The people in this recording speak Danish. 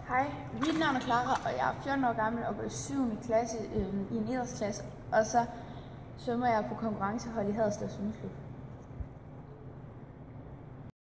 Hej, mit navn er Clara, og jeg er 14 år gammel og går i 7. klasse i en idrætsklasse. Og så svømmer jeg på konkurrencehold i Haderslev Svømmeklub.